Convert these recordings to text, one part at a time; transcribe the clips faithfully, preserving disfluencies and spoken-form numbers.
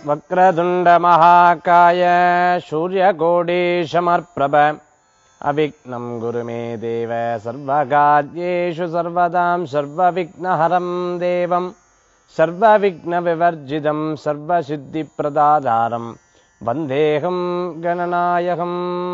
वक्रतुंड महाकाय सूर्यकोटि समप्रभ अविघ्नं गुरु मे देव सर्वकार्येषु सर्वदां सर्वविघ्नहरं देवं सर्वविघ्नविवर्जितं सर्वसिद्धिप्रदातारं वन्देहं गणनायकम्.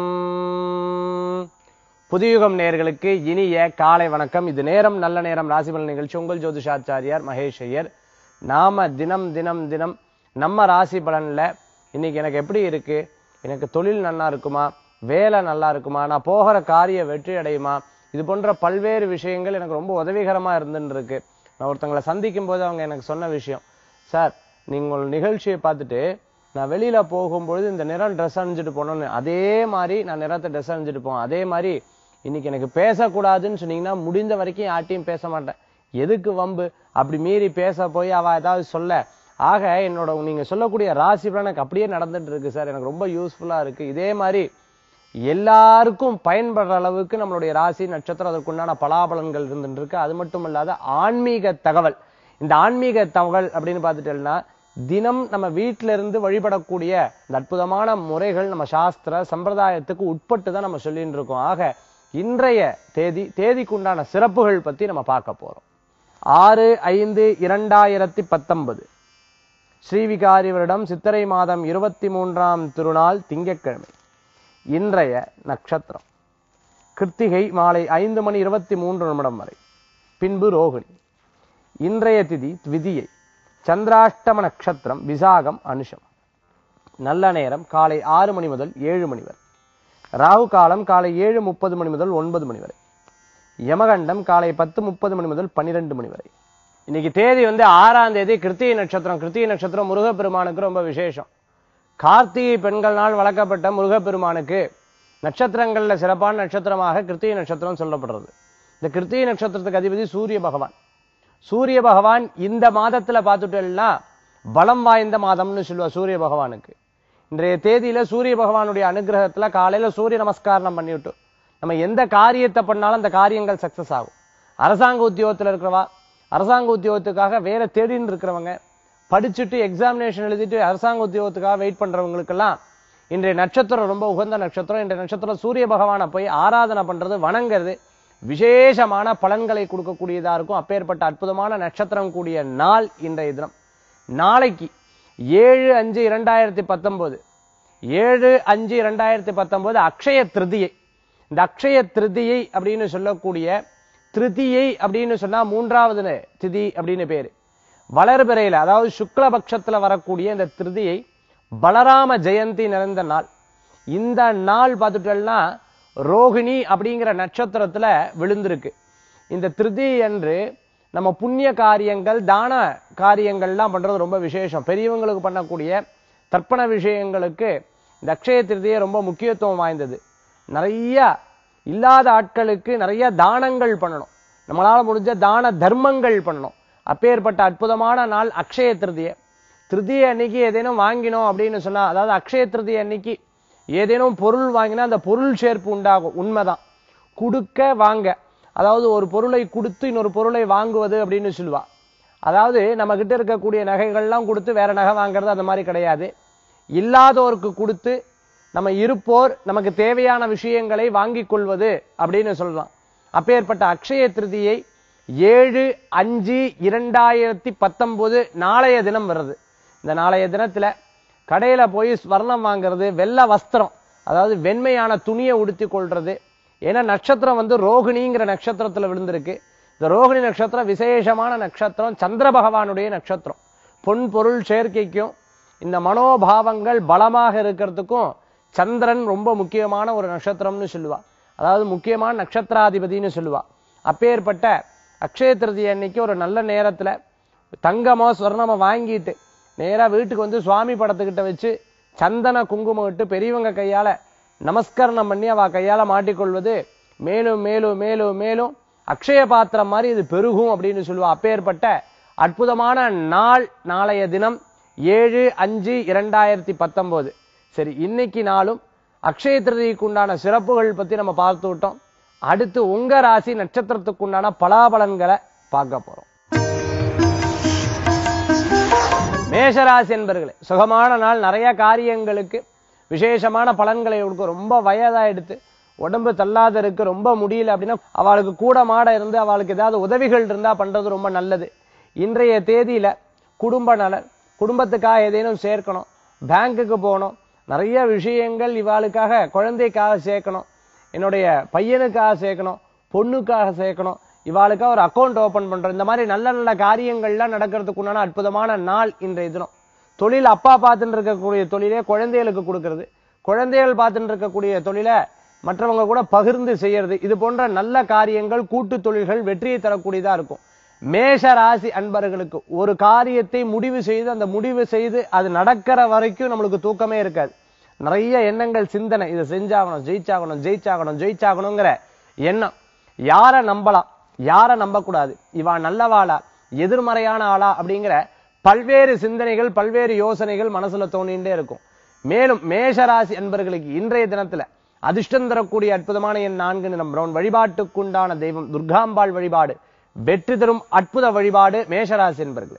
புதியுகம் நேயர்களுக்கு இனிய காலை வணக்கம். இது நேரம் நல்ல நேரம் ராசிபலன் நிகழ்ச்சி. உங்கள் ஜோதிஷாச்சாரியார் மகேஷ் ஐயர். நாம தினம் தினம் தினம் நம்ம ராசி பலன்ல இன்னைக்கு எனக்கு எப்படி இருக்கு, எனக்கு தொழில் நல்லா இருக்குமா, வேலை நல்லா இருக்குமா, நான் போகிற காரிய வெற்றி அடையுமா, இது போன்ற பல்வேறு விஷயங்கள் எனக்கு ரொம்ப உதவிகரமா இருந்துன்னு இருக்கு. நான் ஒருத்தங்களை சந்திக்கும் போது அவங்க எனக்கு சொன்ன விஷயம், சார் நீங்கள் நிகழ்ச்சியை பார்த்துட்டு நான் வெளியில போகும்பொழுது இந்த நிறம் ட்ரெஸ் அணிஞ்சிட்டு போனோன்னு, அதே மாதிரி நான் நிறத்தை ட்ரெஸ் அணிஞ்சிட்டு போவேன். அதே மாதிரி இன்னைக்கு எனக்கு பேசக்கூடாதுன்னு சொன்னீங்கன்னா முடிந்த வரைக்கும் யார்ட்டையும் பேச மாட்டேன். எதுக்கு வம்பு, அப்படி மீறி பேச போய் அவ ஏதாவது சொல்ல. ஆக என்னோட நீங்க சொல்லக்கூடிய ராசி பலன் எனக்கு அப்படியே நடந்துட்டு இருக்கு சார், எனக்கு ரொம்ப யூஸ்ஃபுல்லா இருக்கு. இதே மாதிரி எல்லாருக்கும் பயன்படுற அளவுக்கு நம்மளுடைய ராசி நட்சத்திரம் அதற்குண்டான பலாபலன்கள் இருந்துட்டு இருக்கு. அது மட்டும் இல்லாத ஆன்மீக தகவல். இந்த ஆன்மீக தகவல் அப்படின்னு பார்த்துட்டேன்னா தினம் நம்ம வீட்டில இருந்து வழிபடக்கூடிய இந்த அற்புதமான முறைகள் நம்ம சாஸ்திர சம்பிரதாயத்துக்கு உட்பட்டு தான் நம்ம சொல்லிட்டு இருக்கோம். ஆக இன்றைய தேதி தேதிக்குண்டான சிறப்புகள் பத்தி நம்ம பார்க்க போறோம். ஆறு ஐந்து இரண்டாயிரத்தி பத்தொன்பது ஸ்ரீவிகாரி வருடம் சித்திரை மாதம் இருபத்தி மூன்றாம் திருநாள் திங்கட்கிழமை. இன்றைய நட்சத்திரம் கிருத்திகை மாலை ஐந்து மணி இருபத்தி மூன்று நிமிடம் வரை, பின்பு ரோகிணி. இன்றைய திதி த்விதியை. சந்திராஷ்டம நட்சத்திரம் விசாகம் அனுஷம். நல்ல நேரம் காலை ஆறு மணி முதல் ஏழு மணி வரை. ராகு காலம் காலை ஏழு முப்பது மணி முதல் ஒன்பது மணி வரை. யமகண்டம் காலை பத்து முப்பது மணி முதல் பன்னிரெண்டு மணி வரை. இன்னைக்கு தேதி வந்து ஆறாம் தேதி கிருத்திகை நட்சத்திரம். கிருத்திகை நட்சத்திரம் முருகப்பெருமானுக்கு ரொம்ப விசேஷம். கார்த்திகை பெண்கள் நாள் வளர்க்கப்பட்ட முருகப்பெருமானுக்கு நட்சத்திரங்கள்ல சிறப்பான நட்சத்திரமாக கிருத்திகை நட்சத்திரம் சொல்லப்படுறது. இந்த கிருத்திகை நட்சத்திரத்துக்கு அதிபதி சூரிய பகவான். சூரிய பகவான் இந்த மாதத்துல பார்த்துட்டோம்னா பலம் வாய்ந்த மாதம்னு சொல்லுவா சூரிய பகவானுக்கு. இன்றைய தேதியில சூரிய பகவானுடைய அனுகிரகத்துல காலையில சூரிய நமஸ்காரம் பண்ணிவிட்டு நம்ம எந்த காரியத்தை பண்ணாலும் அந்த காரியங்கள் சக்சஸ் ஆகும். அரசாங்க உத்தியோகத்துல இருக்கிறவா, அரசாங்க உத்தியோகத்துக்காக வேலை தேடின்னு இருக்கிறவங்க, படிச்சுட்டு எக்ஸாமினேஷன் எழுதிட்டு அரசாங்க உத்தியோகத்துக்காக வெயிட் பண்றவங்களுக்கெல்லாம் இன்றைய நட்சத்திரம் ரொம்ப உகந்த நட்சத்திரம். இன்றைய நட்சத்திரம் சூரிய பகவானை போய் ஆராதனை பண்றது, வணங்குறது விசேஷமான பலன்களை கொடுக்கக்கூடியதா இருக்கும். அப்பேற்பட்ட அற்புதமான நட்சத்திரம் கூடிய நாள் இன்றைய தினம். நாளைக்கு ஏழு அஞ்சு இரண்டாயிரத்தி பத்தொன்பது ஏழு அஞ்சு இரண்டாயிரத்தி பத்தொன்பது அக்ஷய திருதியை. இந்த அக்ஷய திருதியை அப்படின்னு சொல்லக்கூடிய திருதியை அப்படின்னு சொன்னா மூன்றாவது திதி அப்படின்னு பேரு. வளர்பிறையில அதாவது சுக்லபக்ஷத்துல வரக்கூடிய இந்த திருதியை பலராம ஜெயந்தி நிறைந்த நாள். இந்த நாள் பார்த்துட்டோம்னா ரோகிணி அப்படிங்கிற நட்சத்திரத்துல விழுந்திருக்கு. இந்த திருதி அன்று நம்ம புண்ணிய காரியங்கள் தான காரியங்கள்லாம் பண்றது ரொம்ப விசேஷம். பெரியவங்களுக்கு பண்ணக்கூடிய தர்ப்பண விஷயங்களுக்கு இந்த அக்ஷய திருதியை ரொம்ப முக்கியத்துவம் வாய்ந்தது. நிறைய இல்லாத ஆட்களுக்கு நிறைய தானங்கள் பண்ணணும், நம்மளால முடிஞ்ச தான தர்மங்கள் பண்ணணும். அப்பேற்பட்ட அற்புதமான நாள் அக்ஷய திருதியை. திருதியை அன்னைக்கு ஏதேனும் வாங்கினோம் அப்படின்னு சொன்னா, அதாவது அக்ஷய திருதியை அன்னைக்கு ஏதேனும் பொருள் வாங்கினா அந்த பொருள் சேர்ப்பு உண்டாகும். உண்மைதான். கொடுக்க வாங்க, அதாவது ஒரு பொருளை கொடுத்து இன்னொரு பொருளை வாங்குவது அப்படின்னு சொல்லுவா. அதாவது நம்ம கிட்ட இருக்கக்கூடிய நகைகள்லாம் கொடுத்து வேற நகை வாங்குறது அந்த மாதிரி கிடையாது. இல்லாதோருக்கு கொடுத்து நம்ம இருப்போர் நமக்கு தேவையான விஷயங்களை வாங்கி கொள்வது அப்படின்னு சொல்லலாம். அப்பேற்பட்ட அக்ஷய திருதியை ஏழு அஞ்சு இரண்டாயிரத்தி பத்தொன்பது நாளைய தினம் வருது. இந்த நாளைய தினத்துல கடையில போய் ஸ்வர்ணம் வாங்குறது, வெள்ளை வஸ்திரம் அதாவது வெண்மையான துணியை உடுத்தி கொள்றது. ஏன்னா நட்சத்திரம் வந்து ரோகிணிங்கிற நட்சத்திரத்துல விழுந்திருக்கு. இந்த ரோகிணி நட்சத்திரம் விசேஷமான நட்சத்திரம், சந்திர பகவானுடைய நட்சத்திரம். பொன் பொருள் சேர்க்கைக்கும் இந்த மனோபாவங்கள் பலமாக இருக்கிறதுக்கும் சந்திரன் ரொம்ப முக்கியமான ஒரு நட்சத்திரம்னு சொல்லுவா. அதாவது முக்கியமான நட்சத்திராதிபதினு சொல்லுவா. அப்பேற்பட்ட அக்ஷய திருதியை அன்னைக்கு ஒரு நல்ல நேரத்துல தங்கமோ ஸ்வர்ணமோ வாங்கிட்டு நேரா வீட்டுக்கு வந்து சுவாமி படத்துக்கிட்ட வச்சு சந்தன குங்குமம் இட்டு பெரியவங்க கையால நமஸ்கரணம் பண்ணி அவ கையால மாட்டிக்கொள்வது மேலும் மேலும் மேலும் மேலும் அக்ஷய பாத்திரம் மாதிரி இது பெருகும் அப்படின்னு சொல்லுவா. அப்பேற்பட்ட அற்புதமான நாள் நாளைய தினம் ஏழு அஞ்சு இரண்டாயிரத்தி பத்தொன்பது. சரி, இன்னைக்கு நாளும் அக்ஷய திருதிக்கு உண்டான சிறப்புகள் பத்தி நம்ம பார்த்து விட்டோம். அடுத்து உங்க ராசி நட்சத்திரத்துக்கு உண்டான பலாபலன்களை பார்க்க போறோம். மேஷராசி என்பர்களே, சுகமான நாள். நிறைய காரியங்களுக்கு விசேஷமான பலன்களை கொடுக்கும். ரொம்ப வயதாயிடுத்து, உடம்பு தள்ளாத இருக்கு, ரொம்ப முடியல அப்படின்னா அவளுக்கு கூட மாட இருந்து அவளுக்கு ஏதாவது உதவிகள் இருந்தா பண்றது ரொம்ப நல்லது. இன்றைய தேதியில குடும்ப நலன், குடும்பத்துக்காக ஏதேனும் சேர்க்கணும், பேங்குக்கு போகணும், நிறைய விஷயங்கள் இவாளுக்காக, குழந்தைக்காக சேர்க்கணும், என்னுடைய பையனுக்காக சேர்க்கணும், பொண்ணுக்காக சேர்க்கணும், இவாளுக்காக ஒரு அக்கௌண்ட் ஓபன் பண்றோம். இந்த மாதிரி நல்ல நல்ல காரியங்கள்லாம் நடக்கிறதுக்கு உண்டான அற்புதமான நாள் இன்றைய தினம். தொழில் அப்பா பார்த்துட்டு இருக்கக்கூடிய தொழிலே குழந்தைகளுக்கு கொடுக்கறது, குழந்தைகள் பார்த்துட்டு இருக்கக்கூடிய தொழிலை மற்றவங்க கூட பகிர்ந்து செய்யறது, இது போன்ற நல்ல காரியங்கள், கூட்டு தொழில்கள் வெற்றியை தரக்கூடியதா இருக்கும். மேஷ ராசி அன்பர்களுக்கு ஒரு காரியத்தை முடிவு செய்து அந்த முடிவு செய்து அது நடக்கிற வரைக்கும் நம்மளுக்கு தூக்கமே இருக்காது. நிறைய எண்ணங்கள், சிந்தனை, இதை செஞ்சாகணும், ஜெயிச்சாகணும், ஜெயிச்சாகணும், ஜெயிச்சாகணுங்கிற எண்ணம். யாரை நம்பலாம், யாரை நம்பக்கூடாது, இவா நல்லவாளா, எதிர்மறையான ஆளா அப்படிங்கிற பல்வேறு சிந்தனைகள், பல்வேறு யோசனைகள் மனசுல தோணிண்டே இருக்கும். மேலும் மேஷராசி அன்பர்களுக்கு இன்றைய தினத்துல அதிர்ஷ்டம் தரக்கூடிய அற்புதமான எண் நான்கு நிறம் பிரவுன். வழிபாட்டுக்குண்டான தெய்வம் துர்காம்பாள் வழிபாடு வெற்றி தரும் அற்புத வழிபாடு மேஷராசி என்பர்களே.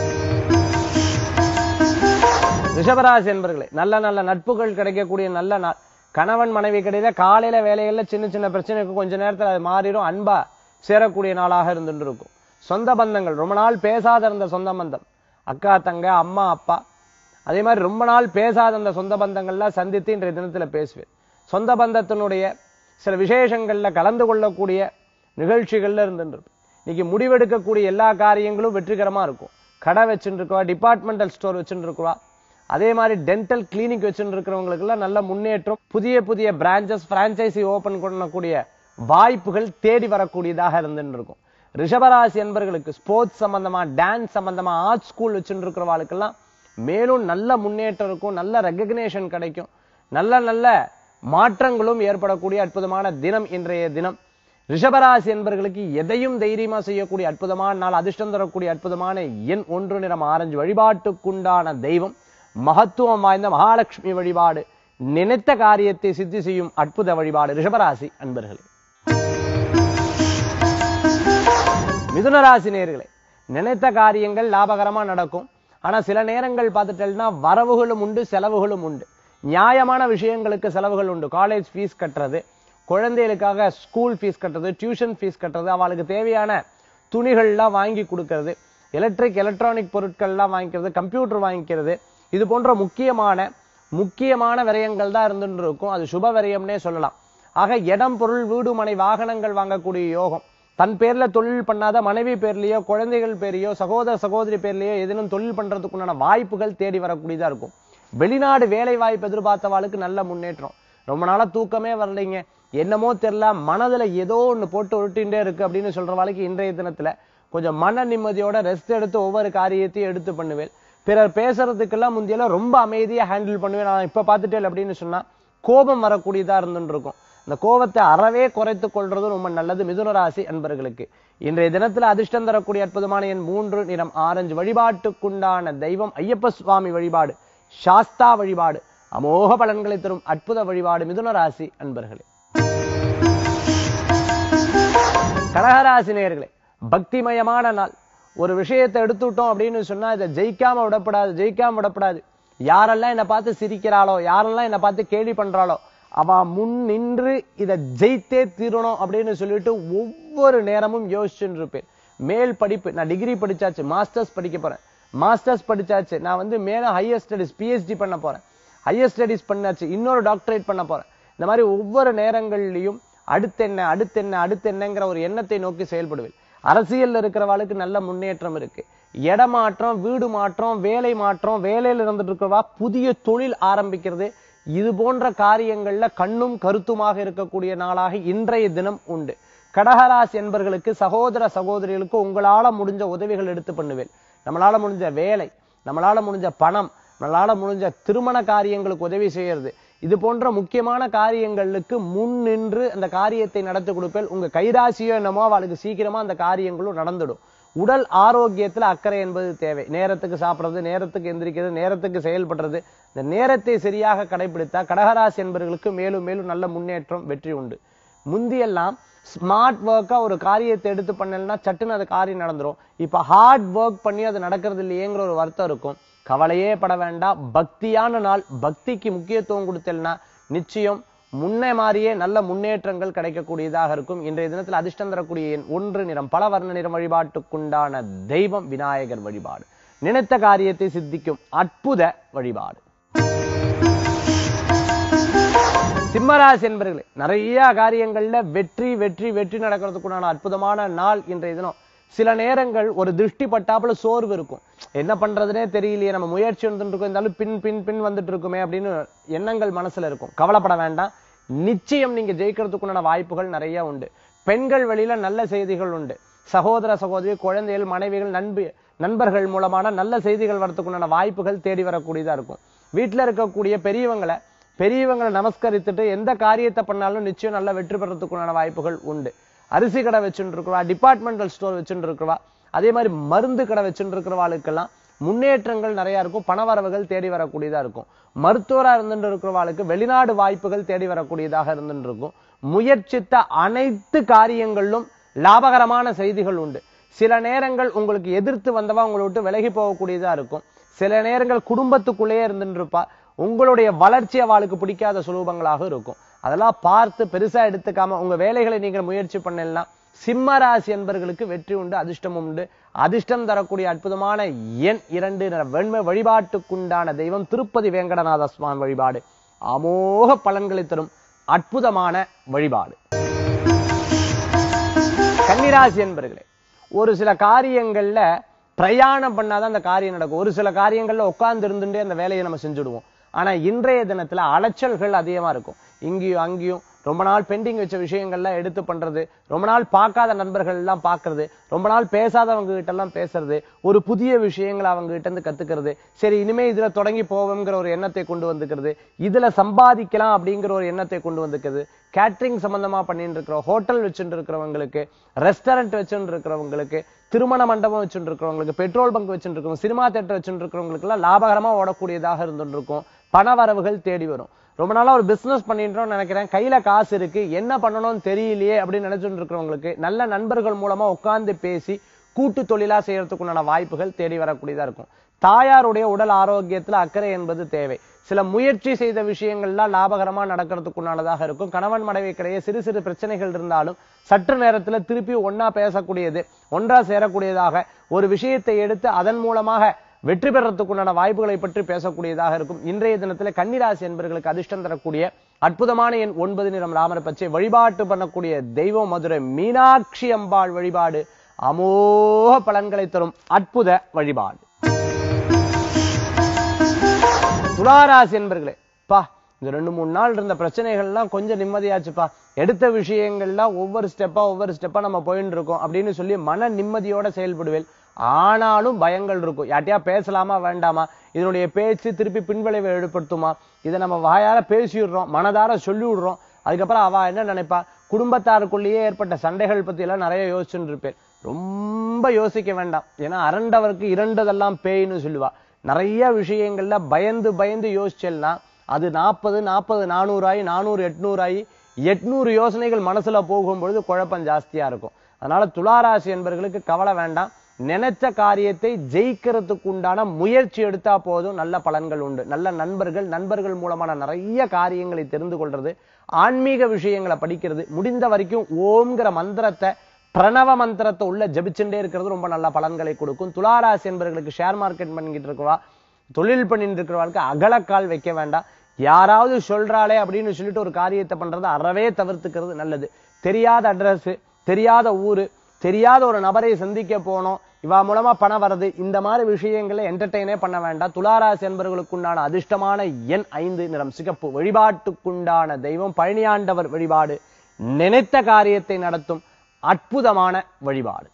ரிஷபராசி என்பர்களே, நல்ல நல்ல நட்புகள் கிடைக்கக்கூடிய நல்ல நாள். கணவன் மனைவி கிடையில காலையில வேலைகள்ல சின்ன சின்ன பிரச்சனைக்கு கொஞ்ச நேரத்தில் அது மாறிடும், அன்பா சேரக்கூடிய நாளாக இருந்துட்டு இருக்கும். சொந்த பந்தங்கள், ரொம்ப நாள் பேசாத இருந்த சொந்த பந்தம், அக்கா தங்க அம்மா அப்பா, அதே மாதிரி ரொம்ப நாள் பேசாத அந்த சொந்த பந்தங்கள்லாம் சந்தித்து இன்றைய தினத்துல பேசுவேன். சொந்த பந்தத்தினுடைய சில விசேஷங்கள்ல கலந்து கொள்ளக்கூடிய நிகழ்ச்சிகள்ல இருந்துட்டு இன்னைக்கு முடிவெடுக்கக்கூடிய எல்லா காரியங்களும் வெற்றிகரமா இருக்கும். கடை வச்சுட்டு இருக்கவா, டிபார்ட்மெண்டல் ஸ்டோர் வச்சுட்டு இருக்கவா, அதே மாதிரி டென்டல் கிளினிக் வச்சுட்டு இருக்கிறவங்களுக்கு எல்லாம் நல்ல முன்னேற்றம். புதிய புதிய பிரான்சஸ், பிரான்சைசி ஓபன் பண்ணக்கூடிய வாய்ப்புகள் தேடி வரக்கூடியதாக இருந்துட்டு இருக்கும். ரிஷபராசி என்பர்களுக்கு ஸ்போர்ட்ஸ் சம்பந்தமா, டான்ஸ் சம்பந்தமா, ஆர்ட் ஸ்கூல் வச்சுட்டு இருக்கிறவாளுக்கெல்லாம் மேலும் நல்ல முன்னேற்றம் இருக்கும், நல்ல ரெகக்னேஷன் கிடைக்கும், நல்ல நல்ல மாற்றங்களும் ஏற்படக்கூடிய அற்புதமான தினம் இன்றைய தினம். ரிஷபராசி என்பர்களுக்கு எதையும் தைரியமா செய்யக்கூடிய அற்புதமான நாள். அதிர்ஷ்டம் தரக்கூடிய அற்புதமான எண் ஒன்று நிறம் ஆரஞ்சு. வழிபாட்டுக்குண்டான தெய்வம் மகத்துவம் வாய்ந்த மகாலட்சுமி வழிபாடு நினைத்த காரியத்தை சித்தி செய்யும் அற்புத வழிபாடு ரிஷபராசி அன்பர்களே. மிதுனராசி நேயர்களே, நினைத்த காரியங்கள் லாபகரமா நடக்கும். ஆனா சில நேரங்கள் பார்த்துட்டேன்னா வரவுகளும் உண்டு, செலவுகளும் உண்டு. நியாயமான விஷயங்களுக்கு செலவுகள் உண்டு. காலேஜ் ஃபீஸ் கட்டுறது, குழந்தைகளுக்காக ஸ்கூல் ஃபீஸ் கட்டுறது, டியூஷன் ஃபீஸ் கட்டுறது, அவளுக்கு தேவையான துணிகள்லாம் வாங்கி கொடுக்கறது, எலக்ட்ரிக் எலக்ட்ரானிக் பொருட்கள்லாம் வாங்கிக்கிறது, கம்ப்யூட்டர் வாங்கிக்கிறது, இது போன்ற முக்கியமான முக்கியமான விரயங்கள் தான் இருந்துட்டு இருக்கும். அது சுப விரயம்னே சொல்லலாம். ஆக இடம், பொருள், வீடு, மனை, வாகனங்கள் வாங்கக்கூடிய யோகம். தன் பேர்ல தொழில் பண்ணாத மனைவி பேர்லயோ, குழந்தைகள் பேரையோ, சகோதர சகோதரி பேர்லயோ ஏதேனும் தொழில் பண்றதுக்குண்டான வாய்ப்புகள் தேடி வரக்கூடியதா இருக்கும். வெளிநாடு வேலை வாய்ப்பு எதிர்பார்த்தவாளுக்கு நல்ல முன்னேற்றம். ரொம்ப நாளா தூக்கமே வரலைங்க, என்னமோ தெரியல, மனதுல ஏதோ ஒண்ணு போட்டு உருட்டின்றே இருக்கு அப்படின்னு சொல்றவாளுக்கு இன்றைய தினத்துல கொஞ்சம் மன நிம்மதியோட ரெஸ்ட் எடுத்து ஒவ்வொரு காரியத்தையும் எடுத்து பண்ணுவேன். பிறர் பேசுறதுக்கெல்லாம் முந்தியெல்லாம் ரொம்ப அமைதியா ஹேண்டில் பண்ணுவேன். நான் இப்ப பார்த்துட்டேன் அப்படின்னு சொன்னா கோபம் வரக்கூடியதா இருந்துட்டு இருக்கும். அந்த கோபத்தை அறவே குறைத்து கொள்றது ரொம்ப நல்லது மிதுனராசி அன்பர்களுக்கு. இன்றைய தினத்துல அதிர்ஷ்டம் தரக்கூடிய அற்புதமான எண் மூன்று நிறம் ஆரஞ்சு. வழிபாட்டுக்குண்டான தெய்வம் ஐயப்ப சுவாமி வழிபாடு, சாஸ்தா வழிபாடு அமோக பலன்களை தரும் அற்புத வழிபாடு மிதுனராசி அன்பர்களே. கடகராசி நேயர்களே, பக்திமயமான நாள். ஒரு விஷயத்தை எடுத்துட்டோம் அப்படின்னு சொன்னா இதை ஜெயிக்காம விடப்படாது, ஜெயிக்காம விடப்படாது. யாரெல்லாம் என்னை பார்த்து சிரிக்கிறாளோ, யாரெல்லாம் என்னை பார்த்து கேலி பண்றாளோ, அவ முன் நின்று இதை ஜெயித்தே தீரணும் அப்படின்னு சொல்லிட்டு ஒவ்வொரு நேரமும் யோசிச்சுட்டு இருப்பேன். மேல் படிப்பு, நான் டிகிரி படிச்சாச்சு, மாஸ்டர்ஸ் படிக்க போறேன், மாஸ்டர்ஸ் படிச்சாச்சு, நான் வந்து மேல ஹையர் ஸ்டடிஸ் பிஹெச்டி பண்ண போறேன், ஹையர் ஸ்டடிஸ் பண்ணாச்சு, இன்னொரு டாக்டரேட் பண்ண போறேன். இந்த மாதிரி ஒவ்வொரு நேரங்கள்லயும் அடுத்தென்ன அடுத்தென்ன அடுத்தென்னங்கிற ஒரு எண்ணத்தை நோக்கி செயல்படுவேன். அரசியல் இருக்கிறவாளுக்கு நல்ல முன்னேற்றம் இருக்கு. இடமாற்றம், வீடு மாற்றம், வேலை மாற்றம், வேலையில இருந்துட்டு இருக்கிறவா புதிய தொழில் ஆரம்பிக்கிறது, இது போன்ற காரியங்கள்ல கண்ணும் கருத்துமாக இருக்கக்கூடிய நாளாக இன்றைய தினம் உண்டு. கடகராசி என்பர்களுக்கு சகோதர சகோதரிகளுக்கு உங்களால முடிஞ்ச உதவிகள் எடுத்து பண்ணுவேன். நம்மளால முடிஞ்ச வேலை, நம்மளால முடிஞ்ச பணம், நம்மளால முடிஞ்ச திருமண காரியங்களுக்கு உதவி செய்யறது, இது போன்ற முக்கியமான காரியங்களுக்கு முன் நின்று அந்த காரியத்தை நடத்தி கொடுப்பேன். உங்க கைராசியோ என்னமோ அவளுக்கு சீக்கிரமா அந்த காரியங்களும் நடந்துடும். உடல் ஆரோக்கியத்துல அக்கறை என்பது தேவை. நேரத்துக்கு சாப்பிடுறது, நேரத்துக்கு எந்திரிக்கிறது, நேரத்துக்கு செயல்படுறது, இந்த நேரத்தை சரியாக கடைபிடித்தா கடகராசி என்பவர்களுக்கு மேலும் மேலும் நல்ல முன்னேற்றம், வெற்றி உண்டு. முந்தியெல்லாம் ஸ்மார்ட் ஒர்க்கா ஒரு காரியத்தை எடுத்து பண்ணலன்னா சட்டுன்னு அது காரியம் நடந்துரும். இப்ப ஹார்ட் ஒர்க் பண்ணி அது நடக்கிறது இல்லையேங்கிற ஒரு வருத்தம் இருக்கும். கவலையே பட வேண்டாம். பக்தியான நாள், பக்திக்கு முக்கியத்துவம் கொடுத்தேன்னா நிச்சயம் முன்னே மாதிரியே நல்ல முன்னேற்றங்கள் கிடைக்கக்கூடியதாக இருக்கும். இன்றைய தினத்தில் அதிர்ஷ்டம் தரக்கூடிய எண் ஒன்று, நிறம் பல வர்ண நிறம், வழிபாட்டுக்குண்டான தெய்வம் விநாயகர் வழிபாடு. நினைத்த காரியத்தை சித்திக்கும் அற்புத வழிபாடு. சிம்மராசி என்பர்களே, நிறைய காரியங்கள்ல வெற்றி வெற்றி வெற்றி நடக்கிறதுக்குண்டான அற்புதமான நாள் இன்றைய தினம். சில நேரங்கள் ஒரு திருஷ்டி பட்டாப்புல சோர்வு இருக்கும், என்ன பண்றதுனே தெரியலையே, நம்ம முயற்சி வந்துட்டு இருக்கோம், இருந்தாலும் பின் பின் பின் வந்துட்டு இருக்குமே அப்படின்னு எண்ணங்கள் மனசுல இருக்கும். கவலைப்பட வேண்டாம், நிச்சயம் நீங்க ஜெயிக்கிறதுக்குண்டான வாய்ப்புகள் நிறைய உண்டு. பெண்கள் வழியில நல்ல செய்திகள் உண்டு. சகோதர சகோதரி, குழந்தைகள், மனைவிகள், நண்பு நண்பர்கள் மூலமான நல்ல செய்திகள் வரத்துக்குண்டான வாய்ப்புகள் தேடி வரக்கூடியதா இருக்கும். வீட்டுல இருக்கக்கூடிய பெரியவங்களை பெரியவங்களை நமஸ்கரித்துட்டு எந்த காரியத்தை பண்ணாலும் நிச்சயம் நல்ல வெற்றி பெறத்துக்குண்டான வாய்ப்புகள் உண்டு. அரிசி கடை வச்சுட்டு இருக்கிறவா, டிபார்ட்மெண்டல் ஸ்டோர் வச்சுட்டு இருக்கிறவா, அதே மாதிரி மருந்து கடை வச்சுட்டு இருக்கிறவாளுக்கெல்லாம் முன்னேற்றங்கள் நிறைய இருக்கும். பணவரவுகள் தேடி வரக்கூடியதா இருக்கும். மருத்துவரா இருந்துட்டு இருக்கிறவாளுக்கு வெளிநாடு வாய்ப்புகள் தேடி வரக்கூடியதாக இருந்துட்டு இருக்கும். முயற்சித்த அனைத்து காரியங்களிலும் லாபகரமான செய்திகள் உண்டு. சில நேரங்கள் உங்களுக்கு எதிர்த்து வந்தவா உங்களை விட்டு விலகி போகக்கூடியதா இருக்கும். சில நேரங்கள் குடும்பத்துக்குள்ளேயே இருந்துட்டு இருப்பா, உங்களுடைய வளர்ச்சி அவளுக்கு பிடிக்காத சுலூபங்களாக இருக்கும். அதெல்லாம் பார்த்து பெருசா எடுத்துக்காம உங்க வேலைகளை நீங்கள் முயற்சி பண்ணலாம். சிம்ம ராசி என்பவர்களுக்கு வெற்றி உண்டு, அதிர்ஷ்டம் உண்டு. அதிர்ஷ்டம் தரக்கூடிய அற்புதமான எண் இரண்டு, வெண்மை. வழிபாட்டுக்குண்டான தெய்வம் திருப்பதி வேங்கடநாத சுவாமி வழிபாடு. அமோக பலன்களை தரும் அற்புதமான வழிபாடு. கன்னிராசி என்பவர்களே, ஒரு சில காரியங்கள்ல பிரயாணம் பண்ணாதான் அந்த காரியம் நடக்கும். ஒரு சில காரியங்கள்ல உட்கார்ந்து இருந்துட்டே அந்த வேலையை நம்ம செஞ்சுடுவோம். ஆனா இன்றைய தினத்துல அலைச்சல்கள் அதிகமா இருக்கும். இங்கேயும் அங்கேயும் ரொம்ப நாள் பெண்டிங் வச்ச விஷயங்கள்லாம் எடுத்து பண்றது, ரொம்ப நாள் பார்க்காத நண்பர்கள் எல்லாம் பார்க்கறது, ரொம்ப நாள் பேசாதவங்க கிட்ட எல்லாம் பேசுறது, ஒரு புதிய விஷயங்களை அவங்க கிட்ட இருந்து கத்துக்கிறது. சரி, இனிமே இதுல தொடங்கி போவோங்கிற ஒரு எண்ணத்தை கொண்டு வந்துக்கிறது, இதுல சம்பாதிக்கலாம் அப்படிங்கிற ஒரு எண்ணத்தை கொண்டு வந்துக்கிறது. கேட்டரிங் சம்பந்தமா பண்ணிட்டு இருக்கிற, ஹோட்டல் வச்சுட்டு இருக்கிறவங்களுக்கு, ரெஸ்டாரண்ட் வச்சுட்டு இருக்கிறவங்களுக்கு, திருமண மண்டபம் வச்சுட்டு இருக்கிறவங்களுக்கு, பெட்ரோல் பங்க் வச்சுட்டு இருக்கிறவங்க, சினிமா தியேட்டர் வச்சுட்டு இருக்கிறவங்களுக்கு எல்லாம் லாபகரமா ஓடக்கூடியதாக இருந்துட்டு இருக்கும். பண வரவுகள் தேடி வரும். ரொம்ப நாளா ஒரு பிசினஸ் பண்ணிட்டோம்னு நினைக்கிறேன், கையில காசு இருக்கு, என்ன பண்ணணும்னு தெரியலையே அப்படின்னு நினைச்சுட்டு இருக்கிறவங்களுக்கு நல்ல நண்பர்கள் மூலமா உட்கார்ந்து பேசி கூட்டு தொழிலா செய்யறதுக்குண்டான வாய்ப்புகள் தேடி வரக்கூடியதா இருக்கும். தாயாருடைய உடல் ஆரோக்கியத்துல அக்கறை என்பது தேவை. சில முயற்சி செய்த விஷயங்கள்லாம் லாபகரமா நடக்கிறதுக்குண்டானதாக இருக்கும். கணவன் மனைவிக்கிடையே சிறு சிறு பிரச்சனைகள் இருந்தாலும் சற்று நேரத்துல திருப்பி ஒன்னா பேசக்கூடியது, ஒன்றா சேரக்கூடியதாக ஒரு விஷயத்தை எடுத்து அதன் மூலமாக வெற்றி பெறத்துக்குண்டான வாய்ப்புகளை பற்றி பேசக்கூடியதாக இருக்கும். இன்றைய தினத்துல கன்னிராசி என்பவர்களுக்கு அதிர்ஷ்டம் தரக்கூடிய அற்புதமான எண் ஒன்பது, நிறம் ராமர் பச்சை. வழிபாட்டு பண்ணக்கூடிய தெய்வம் மதுரை மீனாட்சி அம்பாள் வழிபாடு. அமோக பலன்களை தரும் அற்புத வழிபாடு. துளாராசி என்பர்களே, பா இந்த ரெண்டு மூணு நாள் இருந்த பிரச்சனைகள்லாம் கொஞ்சம் நிம்மதியாச்சுப்பா, எடுத்த விஷயங்கள்லாம் ஒவ்வொரு ஸ்டெப்பா ஒவ்வொரு ஸ்டெப்பா நம்ம போயிட்டு இருக்கோம் அப்படின்னு சொல்லி மன நிம்மதியோட செயல்படுவேன். ஆனாலும் பயங்கள் இருக்கும். யார்ட்டையா பேசலாமா வேண்டாமா, இதனுடைய பேச்சு திருப்பி பின்விளைவை ஏற்படுத்துமா, இதை நம்ம வாயார பேசிடுறோம், மனதார சொல்லி விடுறோம், அதுக்கப்புறம் அவ என்ன நினைப்பா, குடும்பத்தாருக்குள்ளேயே ஏற்பட்ட சண்டைகள் பத்தி எல்லாம் நிறைய யோசிச்சுட்டு இருப்பேன். ரொம்ப யோசிக்க வேண்டாம், ஏன்னா அரண்டவருக்கு இரண்டதெல்லாம் பேய்னு சொல்லுவா. நிறைய விஷயங்கள்ல பயந்து பயந்து யோசிச்சேன்னா அது நாற்பது நாற்பது நானூறாயி நானூறு எட்நூறாயி எட்நூறு யோசனைகள் மனசுல போகும்பொழுது குழப்பம் ஜாஸ்தியா இருக்கும். அதனால துளாராசி என்பவர்களுக்கு கவலை வேண்டாம். நினைச்ச காரியத்தை ஜெயிக்கிறதுக்கு உண்டான முயற்சி எடுத்தா போதும், நல்ல பலன்கள் உண்டு. நல்ல நண்பர்கள், நண்பர்கள் மூலமான நிறைய காரியங்களை தெரிந்து கொள்றது, ஆன்மீக விஷயங்களை படிக்கிறது, முடிந்த வரைக்கும் ஓம்ங்கிற மந்திரத்தை, பிரணவ மந்திரத்தை உள்ள ஜபிச்சுட்டே இருக்கிறது ரொம்ப நல்ல பலன்களை கொடுக்கும். துளாராசி என்பவர்களுக்கு ஷேர் மார்க்கெட் பண்ணிக்கிட்டு இருக்கிறவா, தொழில் பண்ணிட்டு இருக்கிறவர்களுக்கு அகலக்கால் வைக்க வேண்டாம். யாராவது சொல்றாளே அப்படின்னு சொல்லிட்டு ஒரு காரியத்தை பண்றது அறவே தவிர்த்துக்கிறது நல்லது. தெரியாத அட்ரஸ், தெரியாத ஊரு, தெரியாத ஒரு நபரை சந்திக்க போனோம், இவா மூலமா பணம் வருது, இந்த மாதிரி விஷயங்களை என்டர்டெயினே பண்ண வேண்டாம். துளாராசி என்பவர்களுக்குண்டான அதிர்ஷ்டமான எண் ஐந்து, நிறம் சிகப்பு. வழிபாட்டுக்குண்டான தெய்வம் பழனியாண்டவர் வழிபாடு. நினைத்த காரியத்தை நடத்தும் அற்புதமான வழிபாடு.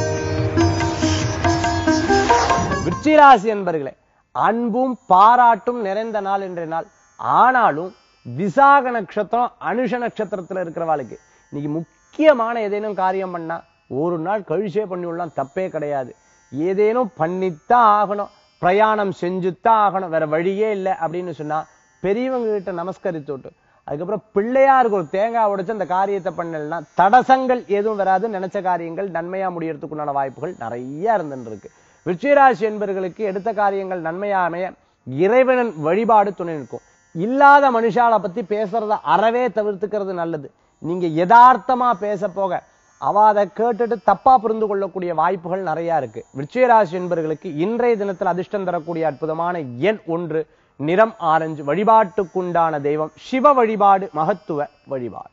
விருச்சிகராசி என்பவர்களே, அன்பும் பாராட்டும் நிறைந்த நாள் இன்றைய நாள். ஆனாலும் விசாக நட்சத்திரம், அனுஷ நட்சத்திரத்துல இருக்கிறவாளுக்கு இன்னைக்கு முக்கியமான ஏதேனும் காரியம் பண்ணா ஒரு நாள் கழிச்சே பண்ணி விடலாம், தப்பே கிடையாது. ஏதேனும் பண்ணித்தான் ஆகணும், பிரயாணம் செஞ்சுத்தான் ஆகணும், வேற வழியே இல்லை அப்படின்னு சொன்னா பெரியவங்க கிட்ட நமஸ்கரித்து விட்டு அதுக்கப்புறம் பிள்ளையாருக்கு ஒரு தேங்காய் உடைச்சு அந்த காரியத்தை பண்ணலன்னா தடசங்கள் எதுவும் வராது. நினைச்ச காரியங்கள் நன்மையா முடியறதுக்குண்டான வாய்ப்புகள் நிறைய இருந்துட்டு இருக்கு. விருச்சிகராசி என்பவர்களுக்கு எடுத்த காரியங்கள் நன்மையாக அமைய இறைவனின் வழிபாடு துணை நிற்கும். இல்லாத மனுஷால பத்தி பேசுறத அறவே தவிர்த்துக்கிறது நல்லது. நீங்க யதார்த்தமா பேச போக அவ அதை கேட்டுட்டு தப்பா புரிந்து கொள்ளக்கூடிய வாய்ப்புகள் நிறைய இருக்கு. விருச்சிகராசி என்பவர்களுக்கு இன்றைய தினத்தில் அதிர்ஷ்டம் தரக்கூடிய அற்புதமான எண் ஒன்று, நிறம் ஆரஞ்சு. வழிபாட்டுக்குண்டான தெய்வம் சிவ வழிபாடு, மகத்துவ வழிபாடு.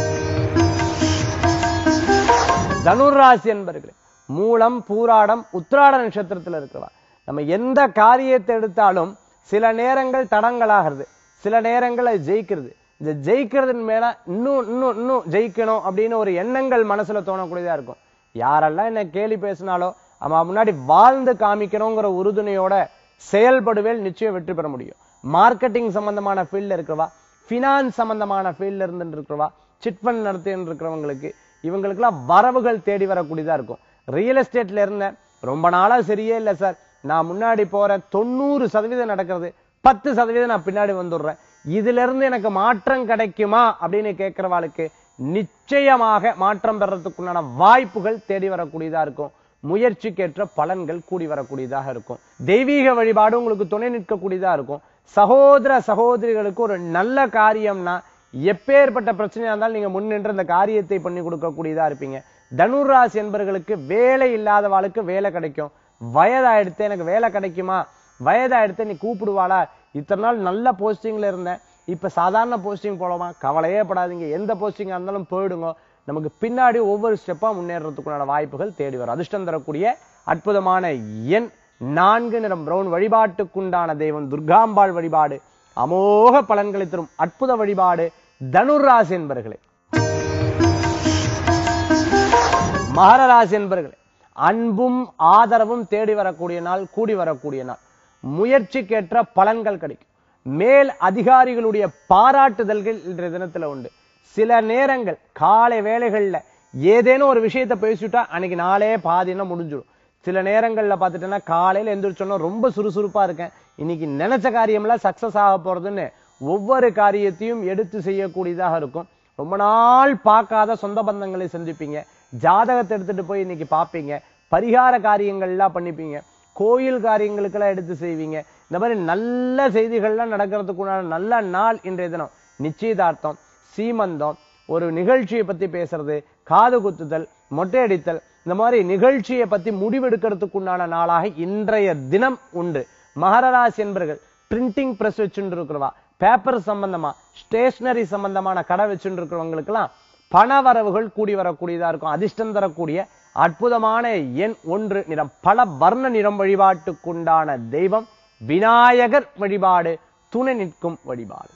தனுராசி என்பவர்களே, மூலம் பூராடம் உத்திராட நட்சத்திரத்தில் இருக்கிறவா நம்ம எந்த காரியத்தை எடுத்தாலும் சில நேரங்கள் தடங்களாகிறது, சில நேரங்கள் அது ஜெயிக்கிறது. இந்த ஜெயிக்கிறதுன்னு மேல இன்னும் இன்னும் இன்னும் ஜெயிக்கணும் அப்படின்னு ஒரு எண்ணங்கள் மனசுல தோணக்கூடியதா இருக்கும். யாரெல்லாம் என்ன கேலி பேசினாலோ அவன் முன்னாடி வாழ்ந்து காமிக்கணுங்கிற உறுதுணையோட செயல்படுவேல் நிச்சயம் வெற்றி பெற முடியும். மார்க்கெட்டிங் சம்பந்தமான ஃபீல்ட்ல இருக்கிறவா, பினான்ஸ் சம்பந்தமான ஃபீல்ட்ல இருந்து இருக்கிறவா, சிட் ஃபண்ட் நடத்தின்னு இருக்கிறவங்களுக்கு இவங்களுக்கு எல்லாம் வரவுகள் தேடி வரக்கூடியதா இருக்கும். ரியல் எஸ்டேட்ல இருந்த ரொம்ப நாளா சரியே இல்லை சார், நான் முன்னாடி போற தொண்ணூறு சதவீதம் நடக்கிறது, பத்து சதவீதம் நான் பின்னாடி வந்துடுறேன், இதுல இருந்து எனக்கு மாற்றம் கிடைக்குமா அப்படின்னு கேட்கிறவாளுக்கு நிச்சயமாக மாற்றம் பெறறதுக்குண்டான வாய்ப்புகள் தேடி வரக்கூடியதா இருக்கும். முயற்சிக்கேற்ற பலன்கள் கூடி வரக்கூடியதாக இருக்கும். தெய்வீக வழிபாடு உங்களுக்கு துணை நிற்கக்கூடியதா இருக்கும். சகோதர சகோதரிகளுக்கு ஒரு நல்ல காரியம்னா எப்பேற்பட்ட பிரச்சனையா இருந்தாலும் நீங்க முன்னின்று அந்த காரியத்தை பண்ணி கொடுக்கக்கூடியதா இருப்பீங்க. தனுராசி என்பவர்களுக்கு வேலை இல்லாதவாளுக்கு வேலை கிடைக்கும். வயதாயிடுத்து எனக்கு வேலை கிடைக்குமா, வயதாயிடுத்து நீ கூப்பிடுவாளா, இத்தனை நாள் நல்ல போஸ்டிங்ல இருந்தேன் இப்ப சாதாரண போஸ்டிங் போலாமா, கவலையே படாதீங்க, எந்த போஸ்டிங்கா இருந்தாலும் போயிடுங்க, நமக்கு பின்னாடி ஒவ்வொரு ஸ்டெப்பா முன்னேறதுக்குண்டான வாய்ப்புகள் தேடி வரும். அதிர்ஷ்டம் தரக்கூடிய அற்புதமான எண் நான்கு, நிறம் பிரவுன். வழிபாட்டுக்குண்டான தெய்வம் துர்காம்பாள் வழிபாடு, அமோக பலன்களை தரும் அற்புத வழிபாடு தனுராசி என்பவர்களே. மகர ராசி என்பவர்களே, அன்பும் ஆதரவும் தேடி வரக்கூடிய நாள், கூடி வரக்கூடிய நாள். முயற்சிக்கேற்ற பலன்கள் கிடைக்கும். மேல் அதிகாரிகளுடைய பாராட்டுதல்கள் இன்றைய தினத்துல உண்டு. சில நேரங்கள் காலை வேளைகள்ல ஏதேனும் ஒரு விஷயத்த பேசிட்டா அன்னைக்கு நாளே பாதினா முடிஞ்சிடும். சில நேரங்கள்ல பார்த்துட்டேன்னா காலையில எந்திரிச்சோன்னா ரொம்ப சுறுசுறுப்பா இருக்கேன், இன்னைக்கு நினைச்ச காரியம்லாம் சக்சஸ் ஆக போறதுன்னு ஒவ்வொரு காரியத்தையும் எடுத்து செய்யக்கூடியதாக இருக்கும். ரொம்ப நாள் பார்க்காத சொந்த பந்தங்களை சந்திப்பீங்க. ஜாதகத்தை எடுத்துட்டு போய் இன்னைக்கு பார்ப்பீங்க. பரிகார காரியங்கள் எல்லாம் பண்ணிப்பீங்க. கோயில் காரியங்களுக்கெல்லாம் எடுத்து செய்வீங்க. இந்த மாதிரி நல்ல செய்திகள்லாம் நடக்கிறதுக்குண்டான நல்ல நாள் இன்றைய தினம். நிச்சயதார்த்தம், சீமந்தம், ஒரு நிகழ்ச்சியை பத்தி பேசுறது, காது குத்துதல், மொட்டை அடித்தல், இந்த மாதிரி நிகழ்ச்சியை பத்தி முடிவெடுக்கிறதுக்குண்டான நாளாக இன்றைய தினம் உண்டு. மகர ராசி என்பவர்கள் பிரிண்டிங் பிரஸ் வச்சுட்டு இருக்கிறவா, பேப்பர் சம்பந்தமா ஸ்டேஷனரி சம்பந்தமான கடை வச்சுட்டு இருக்கிறவங்களுக்கு எல்லாம் பண வரவுகள் கூடி வரக்கூடியதா இருக்கும். அதிர்ஷ்டம் தரக்கூடிய அற்புதமான எண் ஒன்று, நிறம் பல வர்ண நிறம். வழிபாட்டுக்குண்டான தெய்வம் விநாயகர் வழிபாடு, துணை நிற்கும் வழிபாடு.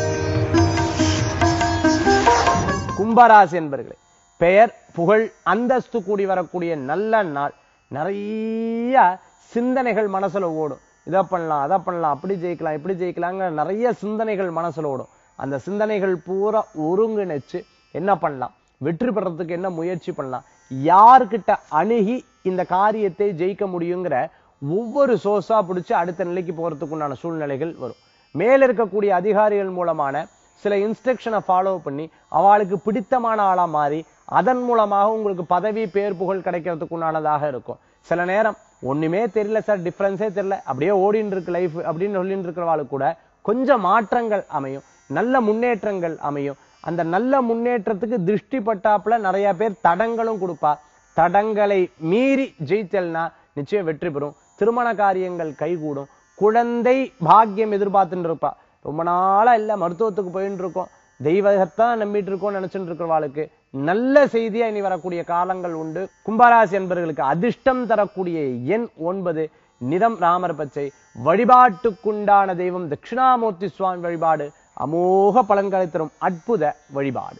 கும்பராசி என்பவர்களே, பெயர் புகழ் அந்தஸ்து கூடி வரக்கூடிய நல்ல நாள். நிறைய சிந்தனைகள் மனசுல ஓடும். இதை பண்ணலாம், அதை பண்ணலாம், அப்படி ஜெயிக்கலாம், இப்படி ஜெயிக்கலாங்க, நிறைய சிந்தனைகள் மனசுல ஓடும். அந்த சிந்தனைகள் பூரா ஒருங்கிணைச்சு என்ன பண்ணலாம், வெற்றி பெறறதுக்கு என்ன முயற்சி பண்ணலாம், யார்கிட்ட அணுகி இந்த காரியத்தை ஜெயிக்க முடியுங்கிற ஒவ்வொரு சோர்ஸா பிடிச்சு அடுத்த நிலைக்கு போறதுக்குண்டான சூழ்நிலைகள் வரும். மேல இருக்கக்கூடிய அதிகாரிகள் மூலமான சில இன்ஸ்ட்ரக்ஷனை ஃபாலோ பண்ணி அவளுக்கு பிடித்தமான ஆளா மாறி அதன் மூலமாக உங்களுக்கு பதவி பேர் புகழ் கிடைக்கிறதுக்குண்டானதாக இருக்கும். சில நேரம் ஒண்ணுமே தெரியல சார், டிஃபரன்ஸே தெரியல, அப்படியே ஓடின்னு இருக்கு லைஃப் அப்படின்னு சொல்லிட்டு இருக்கிறவாளுக்கு கூட கொஞ்சம் மாற்றங்கள் அமையும், நல்ல முன்னேற்றங்கள் அமையும். அந்த நல்ல முன்னேற்றத்துக்கு திருஷ்டி பட்டாப்புல நிறைய பேர் தடங்களும் கொடுப்பா. தடங்களை மீறி ஜெயித்தல்னா நிச்சயம் வெற்றி பெறும். திருமண காரியங்கள் கைகூடும். குழந்தை பாக்கியம் எதிர்பார்த்துட்டு இருப்பா. ரொம்ப நாளா இல்ல, மருத்துவத்துக்கு போயிட்டு இருக்கோம், தெய்வத்தான் நம்பிட்டு இருக்கோம் நினைச்சுட்டு இருக்கிறவாளுக்கு நல்ல செய்தியா இனி வரக்கூடிய காலங்கள் உண்டு. கும்பராசி என்பவர்களுக்கு அதிர்ஷ்டம் தரக்கூடிய எண் ஒன்பது, நிறம் ராமர் பச்சை. வழிபாட்டுக்குண்டான தெய்வம் தட்சிணாமூர்த்தி சுவாமி வழிபாடு, அமோக பலன்களை தரும் அற்புத வழிபாடு.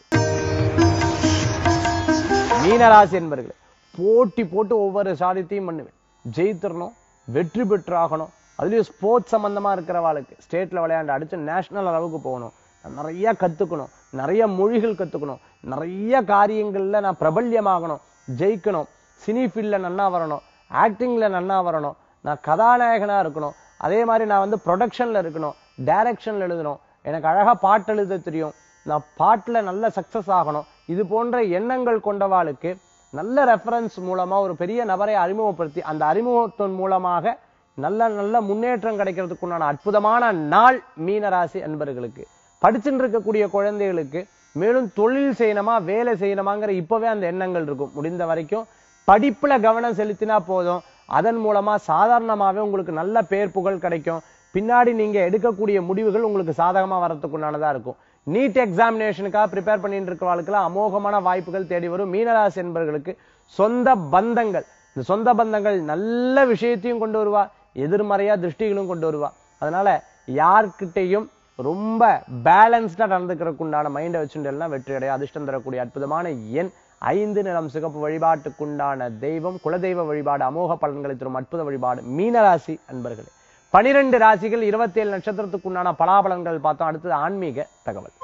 மீனராசி என்பவர்களே, போட்டி போட்டு ஒவ்வொரு சாதித்தையும் பண்ணுவேன், ஜெயித்திரணும், வெற்றி பெற்றாகணும். அதுலயும் ஸ்போர்ட்ஸ் சம்பந்தமா இருக்கிறவாளுக்கு ஸ்டேட்ல விளையாண்டு அடிச்சு நேஷனல் அளவுக்கு போகணும், நிறைய கத்துக்கணும், நிறைய மொழிகள் கத்துக்கணும், நிறைய காரியங்கள்ல நான் பிரபல்யமாகணும், ஜெயிக்கணும், சினி ஃபீல்ட்ல நன்னா வரணும், ஆக்டிங்ல நன்னா வரணும், நான் கதாநாயகனா இருக்கணும், அதே மாதிரி நான் வந்து ப்ரொடக்ஷன்ல இருக்கணும், டைரக்ஷன்ல எழுதணும், எனக்கு அழகா பாட்டு எழுத தெரியும், நான் பாட்டுல நல்ல சக்சஸ் ஆகணும். இது போன்ற எண்ணங்கள் கொண்டவாளுக்கு நல்ல ரெஃபரன்ஸ் மூலமா ஒரு பெரிய நபரை அறிமுகப்படுத்தி அந்த அறிமுகத்தின் மூலமாக நல்ல நல்ல முன்னேற்றம் கிடைக்கிறதுக்கு உண்டான அற்புதமான நாள் மீனராசி அன்பர்களுக்கு. படிச்சுட்டு இருக்கக்கூடிய குழந்தைகளுக்கு மேலும் தொழில் செய்யணுமா வேலை செய்யணுமாங்கிற இப்பவே அந்த எண்ணங்கள் இருக்கும். முடிந்த வரைக்கும் படிப்புல கவனம் செலுத்தினா போதும். அதன் மூலமா சாதாரணமாவே உங்களுக்கு நல்ல பேர் புகழ் கிடைக்கும். பின்னாடி நீங்க எடுக்கக்கூடிய முடிவுகள் உங்களுக்கு சாதகமா வரதுக்குண்டானதா இருக்கும். நீட் எக்ஸாமினேஷனுக்காக ப்ரிப்பேர் பண்ணிட்டு இருக்கிறவர்களுக்கு அமோகமான வாய்ப்புகள் தேடி வரும். மீனராசி என்பவர்களுக்கு சொந்த பந்தங்கள், இந்த சொந்த பந்தங்கள் நல்ல விஷயத்தையும் கொண்டு வருவா, எதிர்மறையா திருஷ்டிகளும் கொண்டு வருவா. அதனால யார்கிட்டையும் ரொம்ப பேலன்ஸ்டா நடந்துக்கிறதுக்கு உண்டான மைண்டை வச்சுட்டு வெற்றி அடைய அதிர்ஷ்டம் தரக்கூடிய அற்புதமான எண் ஐந்து. நிறம் சிகப்பு. வழிபாட்டுக்குண்டான தெய்வம் குலதெய்வ வழிபாடு. அமோக பலன்களை தரும் அற்புத வழிபாடு மீனராசி அன்பர்களே. பனிரெண்டு ராசிகள் இருபத்தி ஏழு நட்சத்திரத்துக்கு உண்டான பலாபலன்கள் பார்த்தோம். அடுத்தது ஆன்மீக தகவல்.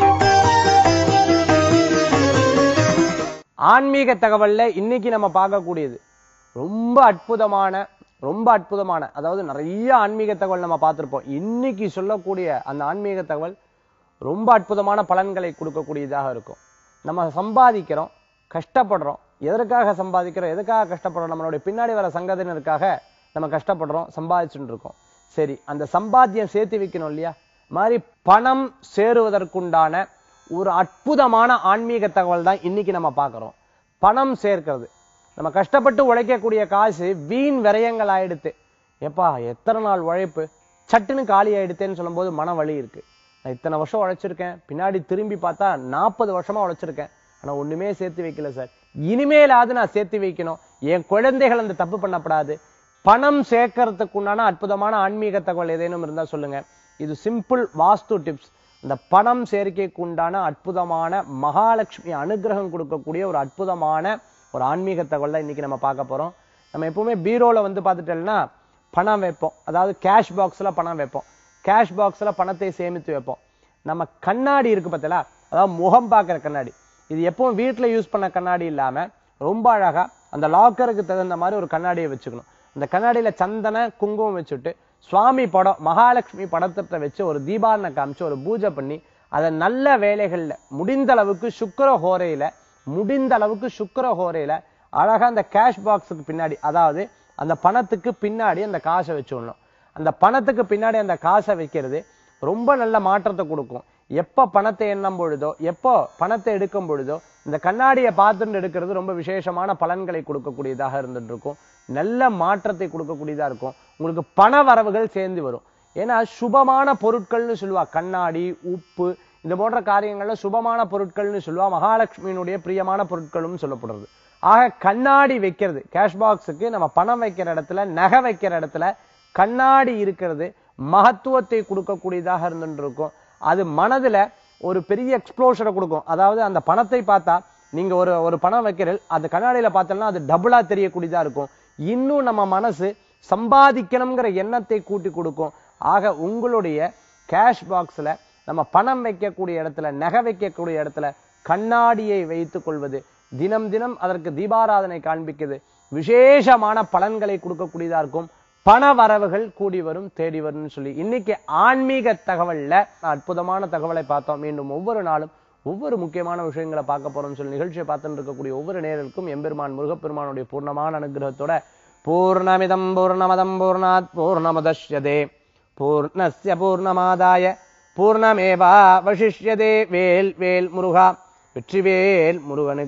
ஆன்மீக தகவல்ல இன்னைக்கு நம்ம பார்க்கக்கூடியது ரொம்ப அற்புதமான ரொம்ப அற்புதமான அதாவது நிறைய ஆன்மீக தகவல் நம்ம பார்த்திருப்போம். இன்னைக்கு சொல்லக்கூடிய அந்த ஆன்மீக தகவல் ரொம்ப அற்புதமான பலன்களை கொடுக்கக்கூடியதாக இருக்கும். நம்ம சம்பாதிக்கிறோம், கஷ்டப்படுறோம். எதற்காக சம்பாதிக்கிறோம், எதுக்காக கஷ்டப்படுறோம்? நம்மளுடைய பின்னாடி வர சங்கதினருக்காக நம்ம கஷ்டப்படுறோம், சம்பாதிச்சுட்டு இருக்கோம். சரி, அந்த சம்பாத்தியம் சேர்த்து வைக்கணும் இல்லையா? மாதிரி பணம் சேருவதற்குண்டான ஒரு அற்புதமான ஆன்மீக தகவல் தான் இன்னைக்கு நம்ம பார்க்கிறோம். பணம் சேர்க்கிறது. நம்ம கஷ்டப்பட்டு உழைக்கக்கூடிய காசு வீண் விரயங்கள் ஆயிடுத்து. எப்பா எத்தனை நாள் உழைப்பு சட்டுன்னு காலி ஆயிடுத்தேன்னு சொல்லும் போது மன வலி இருக்கு. நான் இத்தனை வருஷம் உழைச்சிருக்கேன், பின்னாடி திரும்பி பார்த்தா நாற்பது வருஷமா உழைச்சிருக்கேன், ஆனா ஒண்ணுமே சேர்த்து வைக்கல சார். இனிமேலாவது நான் சேர்த்து வைக்கணும், என் குழந்தைகள் அந்த தப்பு பண்ணப்படாது. பணம் சேர்க்கறதுக்கு உண்டான அற்புதமான ஆன்மீக தகவல் ஏதேனும் இருந்தா சொல்லுங்க. இது சிம்பிள் வாஸ்து டிப்ஸ். இந்த பணம் சேர்க்கைக்கு உண்டான அற்புதமான மகாலட்சுமி அனுகிரகம் கொடுக்கக்கூடிய ஒரு அற்புதமான ஒரு ஆன்மீக தகவல் தான் இன்னைக்கு நம்ம பார்க்க போறோம். நம்ம எப்பவுமே பீரோல வந்து பார்த்துட்டோம்னா பணம் வைப்போம், அதாவது கேஷ் பாக்ஸ்ல பணம் வைப்போம், கேஷ் பாக்ஸ்ல பணத்தை சேமித்து வைப்போம். நம்ம கண்ணாடி இருக்கு பார்த்தீங்களா, அதாவது முகம் பார்க்கிற கண்ணாடி, இது எப்பவும் வீட்டுல யூஸ் பண்ண கண்ணாடி இல்லாம ரொம்ப அழகா அந்த லாக்கருக்கு தகுந்த மாதிரி ஒரு கண்ணாடியை வச்சுக்கணும். அந்த கண்ணாடியில சந்தன குங்குமம் வச்சுட்டு சுவாமி படம் மகாலட்சுமி படத்தை வச்சு ஒரு தீபாரணை காமிச்சு ஒரு பூஜை பண்ணி அதை நல்ல வேலைகள்ல முடிந்த அளவுக்கு சுக்கிர ஹோரையில முடிந்த அளவுக்கு சுக்கிர ஹோரையில அழகா அந்த கேஷ் பாக்ஸுக்கு பின்னாடி, அதாவது அந்த பணத்துக்கு பின்னாடி அந்த காசை வச்சுடணும். அந்த பணத்துக்கு பின்னாடி அந்த காசை வைக்கிறது ரொம்ப நல்ல மாற்றத்தை கொடுக்கும். எப்ப பணத்தை எண்ணும் பொழுதோ எப்போ பணத்தை எடுக்கும் பொழுதோ இந்த கண்ணாடியை பார்த்துட்டு எடுக்கிறது ரொம்ப விசேஷமான பலன்களை கொடுக்கக்கூடியதாக இருந்துட்டு இருக்கும். நல்ல மாற்றத்தை கொடுக்கக்கூடியதா இருக்கும். உங்களுக்கு பண வரவுகள் சேர்ந்து வரும். ஏன்னா சுபமான பொருட்கள்னு சொல்லுவா. கண்ணாடி, உப்பு, இந்த போன்ற காரியங்கள்ல சுபமான பொருட்கள்னு சொல்லுவா. மகாலட்சுமியினுடைய பிரியமான பொருட்களும் சொல்லப்படுறது. ஆக கண்ணாடி வைக்கிறது, கேஷ் பாக்ஸுக்கு நம்ம பணம் வைக்கிற இடத்துல, நகை வைக்கிற இடத்துல கண்ணாடி இருக்கிறது மகத்துவத்தை கொடுக்கக்கூடியதாக இருந்துட்டு இருக்கும். அது மனதுல ஒரு பெரிய எக்ஸ்ப்ளோஷனை கொடுக்கும். அதாவது அந்த பணத்தை பார்த்தா நீங்க ஒரு ஒரு பணம் வைக்கிறீர்கள், அது கண்ணாடியில பார்த்தோம்னா அது டபுளா தெரியக்கூடியதா இருக்கும். இன்னும் நம்ம மனசு சம்பாதிக்கணுங்கிற எண்ணத்தை கூட்டி கொடுக்கும். ஆக உங்களுடைய கேஷ் பாக்ஸ்ல நம்ம பணம் வைக்கக்கூடிய இடத்துல, நகை வைக்கக்கூடிய இடத்துல கண்ணாடியை வைத்துக் கொள்வது தினம் தினம் அதற்கு தீபாராதனை காண்பிக்கிறது விசேஷமான பலன்களை கொடுக்கக்கூடியதா இருக்கும். பண வரவுகள் கூடி வரும், தேடி வரும்னு சொல்லி இன்னைக்கு ஆன்மீக தகவல்ல அற்புதமான தகவலை பார்த்தோம். மீண்டும் ஒவ்வொரு நாளும் ஒவ்வொரு முக்கியமான விஷயங்களை பார்க்க போறோம்னு சொல்லி நிகழ்ச்சியை பார்த்துட்டு இருக்கக்கூடிய ஒவ்வொரு நேரருக்கும் எம்பெருமான் முருகப்பெருமானுடைய பூர்ணமான அனுகிரகத்தோட பூர்ணமிதம் பூர்ணமதம் பூர்ணாத் பூர்ணமுதஷ்யதே பூர்ணஸ்ய பூர்ணமாதாய பூர்ணமேவா வசிஷ்யதே. வேல் வேல் முருகா, வெற்றிவேல்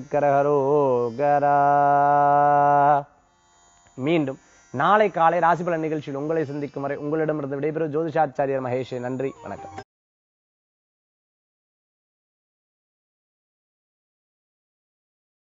முருகனுக்கரகரோகரா. மீண்டும் நாளை காலை ராசிபலன் நிகழ்ச்சியில் உங்களை சந்திக்கும் வரை உங்களிடமிருந்து விடைபெறும் ஜோதிஷாச்சாரியர் மகேஷ். நன்றி, வணக்கம்.